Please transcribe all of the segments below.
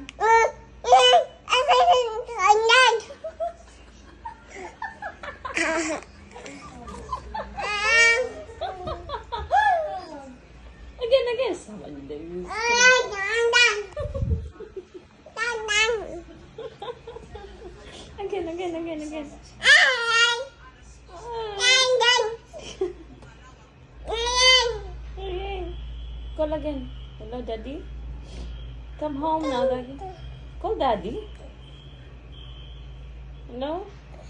Again. Someone do. Again. Call again. Hello, Daddy. Come home now, Daddy. Call Daddy. Hello.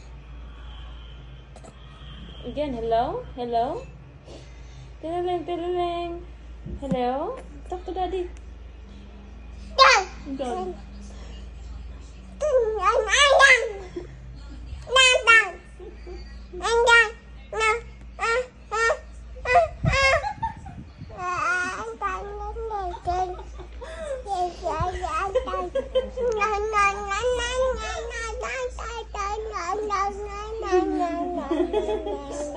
Again, hello. Tililing. Hello. Talk to Daddy. Go. No.